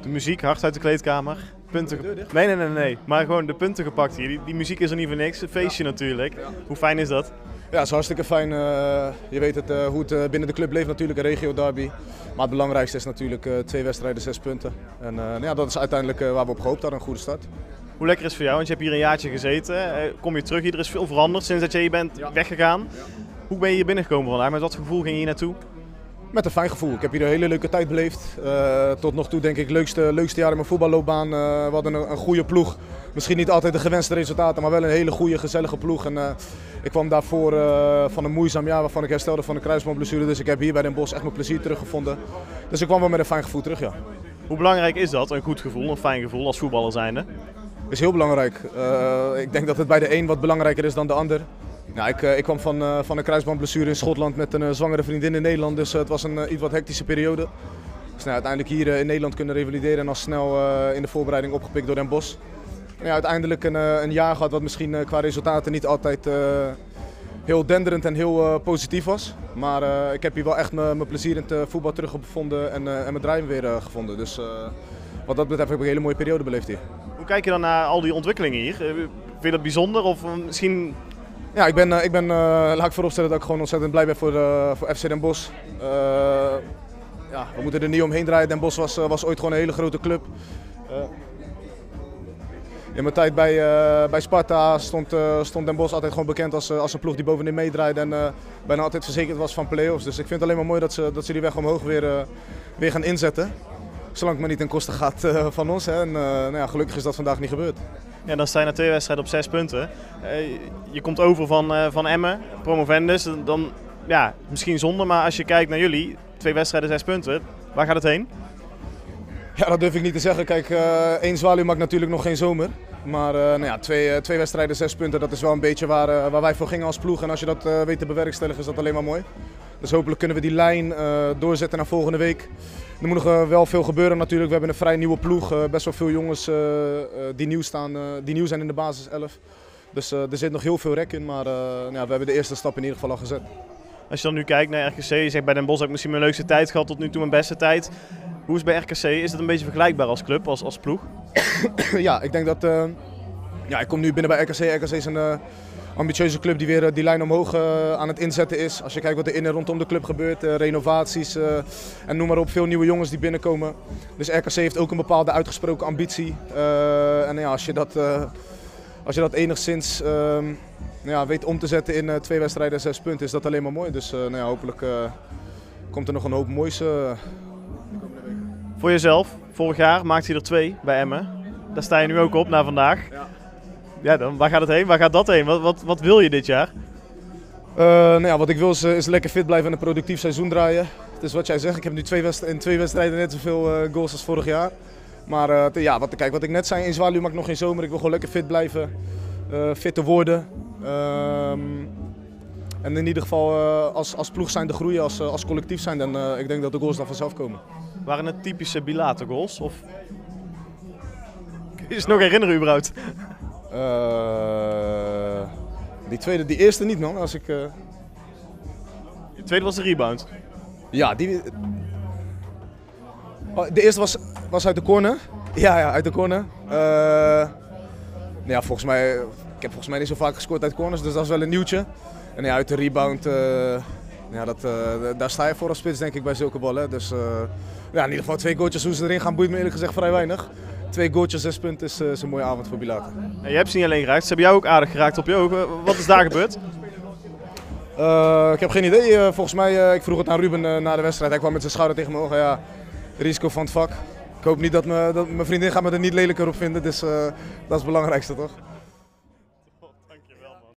De muziek, hard uit de kleedkamer. Punten. Nee. Maar gewoon de punten gepakt hier. Die muziek is er niet voor niks. Een feestje natuurlijk. Ja. Hoe fijn is dat? Ja, het is hartstikke fijn. Je weet hoe het binnen de club leeft natuurlijk, een regio derby. Maar het belangrijkste is natuurlijk 2 wedstrijden, 6 punten. En ja, dat is uiteindelijk waar we op gehoopt hadden, een goede start. Hoe lekker is het voor jou? Want je hebt hier een jaartje gezeten. Kom je terug hier, er is veel veranderd sinds dat je hier bent weggegaan. Ja. Hoe ben je hier binnengekomen vandaag? Met wat gevoel ging je hier naartoe? Met een fijn gevoel. Ik heb hier een hele leuke tijd beleefd. Tot nog toe denk ik leukste jaar in mijn voetballoopbaan. We hadden een goede ploeg. Misschien niet altijd de gewenste resultaten, maar wel een hele goede, gezellige ploeg. En, ik kwam daarvoor van een moeizaam jaar waarvan ik herstelde van een kruisbandblessure. Dus ik heb hier bij Den Bosch echt mijn plezier teruggevonden. Dus ik kwam wel met een fijn gevoel terug, ja. Hoe belangrijk is dat, een goed gevoel, een fijn gevoel als voetballer zijnde? Is heel belangrijk. Ik denk dat het bij de een wat belangrijker is dan de ander. Ja, ik kwam van een kruisbandblessure in Schotland met een zwangere vriendin in Nederland, dus het was een iets wat hectische periode. Dus nou, uiteindelijk hier in Nederland kunnen revalideren en al snel in de voorbereiding opgepikt door Den Bosch. Ja, uiteindelijk een jaar gehad wat misschien qua resultaten niet altijd heel denderend en heel positief was. Maar ik heb hier wel echt mijn plezier in het voetbal teruggevonden en mijn drive weer gevonden. Dus wat dat betreft heb ik een hele mooie periode beleefd hier. Hoe kijk je dan naar al die ontwikkelingen hier? Vind je dat bijzonder of misschien... Ja, laat ik vooropstellen dat ik gewoon ontzettend blij ben voor FC Den Bosch. Ja, we moeten er niet omheen draaien. Den Bosch was ooit gewoon een hele grote club. In mijn tijd bij Sparta stond Den Bosch altijd gewoon bekend als een ploeg die bovenin meedraaide en bijna altijd verzekerd was van play-offs. Dus ik vind het alleen maar mooi dat ze die weg omhoog weer gaan inzetten. Zolang het maar niet ten koste gaat van ons. Hè. En, nou ja, gelukkig is dat vandaag niet gebeurd. Ja, dan sta je na 2 wedstrijden op 6 punten. Je komt over van Emmen, promovendus. Dan, ja, misschien zonde, maar als je kijkt naar jullie, 2 wedstrijden, 6 punten. Waar gaat het heen? Ja, dat durf ik niet te zeggen. Kijk, 1 zwaluw maakt natuurlijk nog geen zomer. Maar nou ja, 2 wedstrijden, 6 punten, dat is wel een beetje waar wij voor gingen als ploeg. En als je dat weet te bewerkstelligen, is dat alleen maar mooi. Dus hopelijk kunnen we die lijn doorzetten naar volgende week. Er moet nog wel veel gebeuren natuurlijk. We hebben een vrij nieuwe ploeg. Best wel veel jongens die nieuw zijn in de basis 11. Dus er zit nog heel veel rek in. Maar ja, we hebben de eerste stap in ieder geval al gezet. Als je dan nu kijkt naar RKC, je zegt bij Den Bosch heb ik misschien mijn leukste tijd gehad tot nu toe, mijn beste tijd. Hoe is het bij RKC? Is het een beetje vergelijkbaar als club, als ploeg? Ja, ik denk dat... ja, ik kom nu binnen bij RKC. RKC is een ambitieuze club die weer die lijn omhoog aan het inzetten is. Als je kijkt wat er in en rondom de club gebeurt, renovaties en noem maar op, veel nieuwe jongens die binnenkomen. Dus RKC heeft ook een bepaalde uitgesproken ambitie. En ja, als je dat enigszins ja, weet om te zetten in 2 wedstrijden, 6 punten, is dat alleen maar mooi. Dus nou ja, hopelijk komt er nog een hoop moois. Voor jezelf, vorig jaar maakte je er 2 bij Emmen. Daar sta je nu ook op, na vandaag. Ja. Ja, dan, waar gaat het heen? Waar gaat dat heen? Wat wil je dit jaar? Nou ja, wat ik wil is lekker fit blijven en een productief seizoen draaien. Het is wat jij zegt, ik heb nu in 2 wedstrijden net zoveel goals als vorig jaar. Maar ja, wat ik net zei, in zwaluw maakt nog geen zomer. Ik wil gewoon lekker fit blijven, fit te worden. En in ieder geval als ploeg zijn te groeien, als collectief zijn. En ik denk dat de goals dan vanzelf komen. Waren het typische Bilater goals? Of... Kun je je nog herinneren überhaupt? Die eerste niet, man. De tweede was de rebound. Ja, de eerste was uit de corner. Ja, uit de corner. Ja, ik heb volgens mij niet zo vaak gescoord uit corners, dus dat is wel een nieuwtje. En ja, uit de rebound, ja, daar sta je voor als spits denk ik bij zulke ballen. Dus ja, in ieder geval 2 goaltjes, hoe ze erin gaan boeit me eerlijk gezegd vrij weinig. 2 goaltjes, 6 punten is een mooie avond voor Bilater. En je hebt ze niet alleen geraakt, ze hebben jou ook aardig geraakt op je ogen. Wat is daar gebeurd? Ik heb geen idee. Volgens mij, ik vroeg het aan Ruben na de wedstrijd. Hij kwam met zijn schouder tegen mijn ogen. Ja, risico van het vak. Ik hoop niet dat mijn vriendin gaat me er niet lelijker op vinden. Dus dat is het belangrijkste toch?